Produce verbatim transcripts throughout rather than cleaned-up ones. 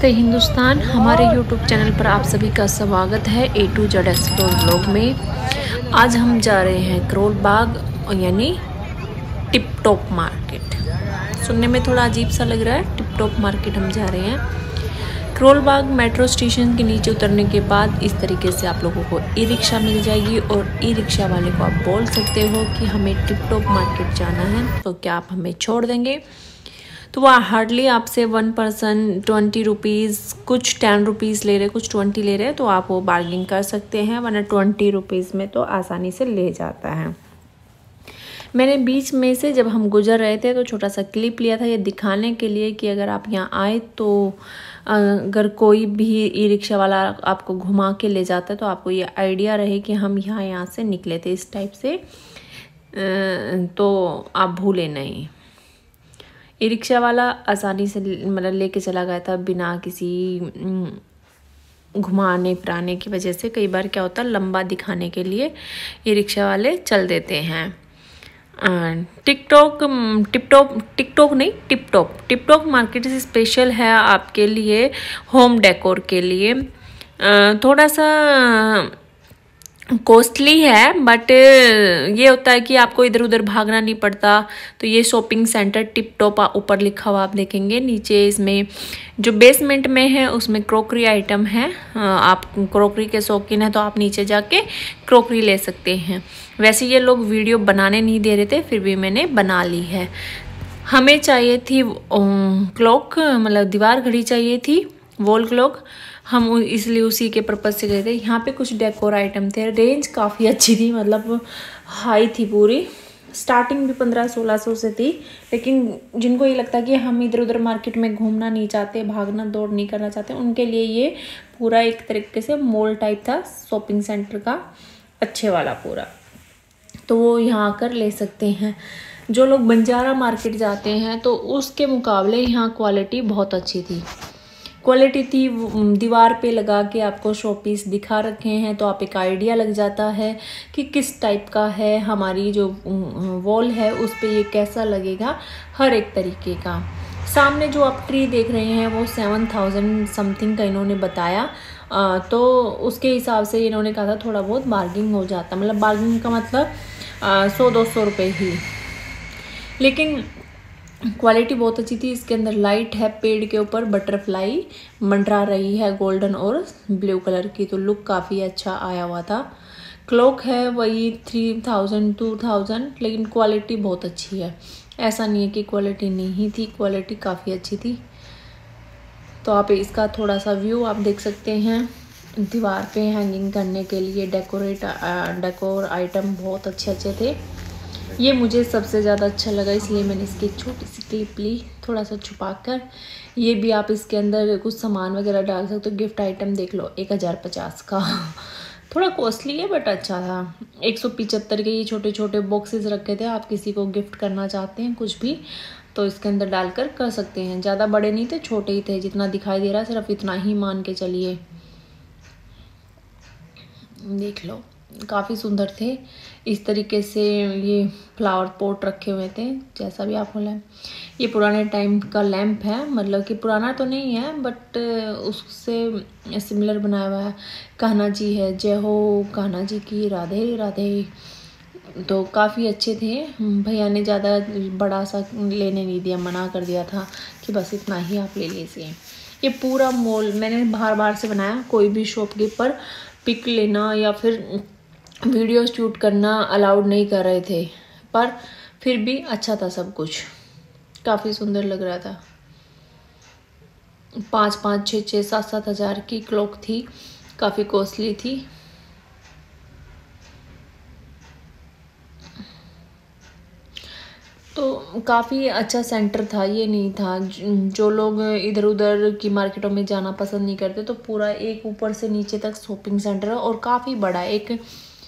नमस्ते हिंदुस्तान। हमारे YouTube channel पर आप सभी का स्वागत है A to Z explore blog में। आज हम जा रहे हैं करोल बाग यानी टिप टॉप मार्केट। सुनने में थोड़ा अजीब सा लग रहा है, टिप टॉप मार्केट हम जा रहे हैं। करोल बाग मेट्रो स्टेशन के नीचे उतरने के बाद इस तरीके से आप लोगों को ई रिक्शा मिल जाएगी और ई रिक्शा वाले को आप बोल सकते हो कि हमें टिप टॉप मार्केट जाना है, तो क्या आप हमें छोड़ देंगे। तो वह हार्डली आपसे वन पर्सन ट्वेंटी रुपीज़, कुछ टेन रुपीज़ ले रहे, कुछ ट्वेंटी ले रहे, तो आप वो बार्गिंग कर सकते हैं, वरना ट्वेंटी रुपीज़ में तो आसानी से ले जाता है। मैंने बीच में से जब हम गुजर रहे थे तो छोटा सा क्लिप लिया था ये दिखाने के लिए कि अगर आप यहाँ आए तो अगर कोई भी ई रिक्शा वाला आपको घुमा के ले जाता है तो आपको ये आइडिया रहे कि हम यहाँ यहाँ से निकले थे इस टाइप से, तो आप भूले नहीं। ई रिक्शा वाला आसानी से मतलब लेके चला गया था बिना किसी घुमाने फिराने की वजह से। कई बार क्या होता है, लंबा दिखाने के लिए ई रिक्शा वाले चल देते हैं। टिकटॉक टिपटॉप टिकटॉक नहीं टिपटॉप टिपटॉप मार्केट स्पेशल है आपके लिए होम डेकोर के लिए। थोड़ा सा कॉस्टली है, बट ये होता है कि आपको इधर उधर भागना नहीं पड़ता। तो ये शॉपिंग सेंटर टिप टॉप ऊपर लिखा हुआ आप देखेंगे। नीचे इसमें जो बेसमेंट में है उसमें क्रॉकरी आइटम है। आप क्रॉकरी के शौकीन हैं तो आप नीचे जाके क्रॉकरी ले सकते हैं। वैसे ये लोग वीडियो बनाने नहीं दे रहे थे, फिर भी मैंने बना ली है। हमें चाहिए थी क्लॉक, मतलब दीवार घड़ी चाहिए थी, वॉल क्लॉक। हम इसलिए उसी के पर्पज़ से गए थे। यहाँ पे कुछ डेकोर आइटम थे, रेंज काफ़ी अच्छी थी, मतलब हाई थी पूरी। स्टार्टिंग भी पंद्रह सोलह सौ से थी, लेकिन जिनको ये लगता है कि हम इधर उधर मार्केट में घूमना नहीं चाहते, भागना दौड़ नहीं करना चाहते, उनके लिए ये पूरा एक तरीके से मॉल टाइप था शॉपिंग सेंटर का, अच्छे वाला पूरा। तो वो यहाँ आकर ले सकते हैं। जो लोग बंजारा मार्केट जाते हैं तो उसके मुकाबले यहाँ क्वालिटी बहुत अच्छी थी। क्वालिटी थी, दीवार पे लगा के आपको शो पीस दिखा रखे हैं तो आप एक आइडिया लग जाता है कि किस टाइप का है। हमारी जो वॉल है उस पे ये कैसा लगेगा, हर एक तरीके का। सामने जो आप ट्री देख रहे हैं वो सेवन थाउजेंड समथिंग का इन्होंने बताया, आ, तो उसके हिसाब से इन्होंने कहा था थोड़ा बहुत बार्गिंग हो जाता, मतलब बार्गिंग का मतलब आ, सौ दो सौ रुपये ही, लेकिन क्वालिटी बहुत अच्छी थी। इसके अंदर लाइट है, पेड़ के ऊपर बटरफ्लाई मंडरा रही है गोल्डन और ब्लू कलर की, तो लुक काफ़ी अच्छा आया हुआ था। क्लॉक है वही थ्री थाउजेंड टू थाउजेंड, लेकिन क्वालिटी बहुत अच्छी है। ऐसा नहीं है कि क्वालिटी नहीं थी, क्वालिटी काफ़ी अच्छी थी। तो आप इसका थोड़ा सा व्यू आप देख सकते हैं। दीवार पे हैंगिंग करने के लिए डेकोरेट डेकोर आइटम बहुत अच्छे अच्छे थे। ये मुझे सबसे ज़्यादा अच्छा लगा, इसलिए मैंने इसकी एक छोटी सी क्लिप ली, थोड़ा सा छुपा कर। ये भी आप इसके अंदर कुछ सामान वगैरह डाल सकते हो। गिफ्ट आइटम देख लो, एक हज़ार पचास का थोड़ा कॉस्टली है बट अच्छा था। एक सौ पिचहत्तर के ये छोटे छोटे बॉक्सेस रखे थे। आप किसी को गिफ्ट करना चाहते हैं कुछ भी तो इसके अंदर डालकर कर सकते हैं। ज़्यादा बड़े नहीं थे, छोटे ही थे, जितना दिखाई दे रहा है सिर्फ इतना ही मान के चलिए। देख लो, काफ़ी सुंदर थे। इस तरीके से ये फ्लावर पॉट रखे हुए थे, जैसा भी आप बोला। ये पुराने टाइम का लैंप है, मतलब कि पुराना तो नहीं है बट उससे सिमिलर बनाया हुआ है। कान्हा जी है, जय हो कान्हा जी की, राधे राधे। तो काफ़ी अच्छे थे। भैया ने ज़्यादा बड़ा सा लेने नहीं दिया, मना कर दिया था कि बस इतना ही आप ले लीजिए। ये पूरा मॉल मैंने बाहर बाहर से बनाया। कोई भी शॉपकीपर पिक लेना या फिर वीडियो शूट करना अलाउड नहीं कर रहे थे, पर फिर भी अच्छा था सब कुछ, काफ़ी सुंदर लग रहा था। पाँच पाँच छः छः सात सात हज़ार की क्लॉक थी, काफ़ी कॉस्टली थी। तो काफ़ी अच्छा सेंटर था, ये नहीं था जो लोग इधर उधर की मार्केटों में जाना पसंद नहीं करते। तो पूरा एक ऊपर से नीचे तक शॉपिंग सेंटर है और काफ़ी बड़ा है। एक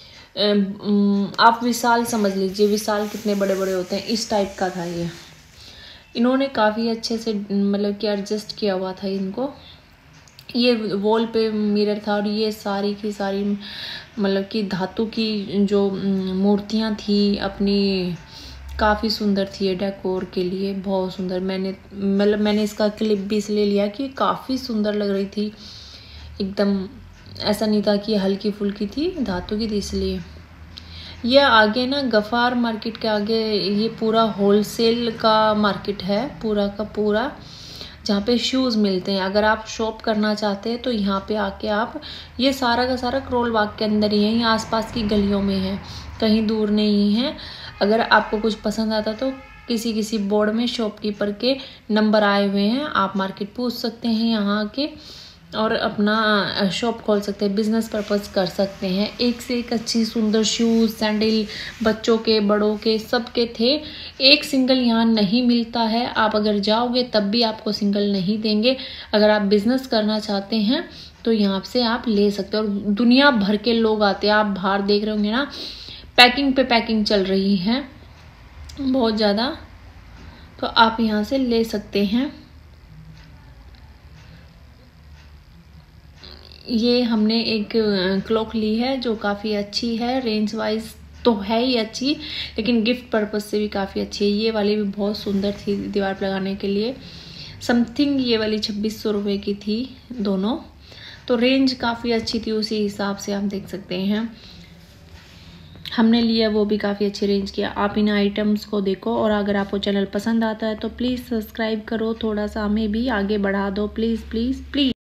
आप विशाल समझ लीजिए, विशाल कितने बड़े बड़े होते हैं, इस टाइप का था ये। इन्होंने काफ़ी अच्छे से मतलब कि एडजस्ट किया हुआ था इनको। ये वॉल पे मिरर था और ये सारी की सारी मतलब कि धातु की जो मूर्तियाँ थी अपनी काफ़ी सुंदर थी ये डेकोर के लिए, बहुत सुंदर। मैंने मतलब मैंने इसका क्लिप भी इसलिए लिया कि काफ़ी सुंदर लग रही थी एकदम, ऐसा नहीं था कि हल्की फुल्की थी, धातु की थी इसलिए। ये आगे ना गफ़ार मार्केट के आगे ये पूरा होलसेल का मार्केट है, पूरा का पूरा, जहाँ पे शूज़ मिलते हैं। अगर आप शॉप करना चाहते हैं तो यहाँ पे आके आप, ये सारा का सारा करोल बाग के अंदर ही है, ये आसपास की गलियों में है, कहीं दूर नहीं है। अगर आपको कुछ पसंद आता तो किसी किसी बोर्ड में शॉपकीपर के नंबर आए हुए हैं, आप मार्केट पूछ सकते हैं यहाँ आके और अपना शॉप खोल सकते हैं, बिजनेस पर्पस कर सकते हैं। एक से एक अच्छी सुंदर शूज़ सैंडल बच्चों के बड़ों के सबके थे। एक सिंगल यहाँ नहीं मिलता है, आप अगर जाओगे तब भी आपको सिंगल नहीं देंगे। अगर आप बिजनेस करना चाहते हैं तो यहाँ से आप ले सकते हो। और दुनिया भर के लोग आते हैं, आप बाहर देख रहे होंगे ना, पैकिंग पे पैकिंग चल रही है बहुत ज़्यादा, तो आप यहाँ से ले सकते हैं। ये हमने एक क्लॉक ली है जो काफ़ी अच्छी है, रेंज वाइज तो है ही अच्छी, लेकिन गिफ्ट पर्पस से भी काफ़ी अच्छी है। ये वाली भी बहुत सुंदर थी दीवार पर लगाने के लिए, समथिंग ये वाली छब्बीस सौ रुपये की थी दोनों, तो रेंज काफ़ी अच्छी थी, उसी हिसाब से आप देख सकते हैं। हमने लिया वो भी काफ़ी अच्छी रेंज किया। आप इन आइटम्स को देखो, और अगर आपको चैनल पसंद आता है तो प्लीज़ सब्सक्राइब करो, थोड़ा सा हमें भी आगे बढ़ा दो, प्लीज़ प्लीज़ प्लीज़।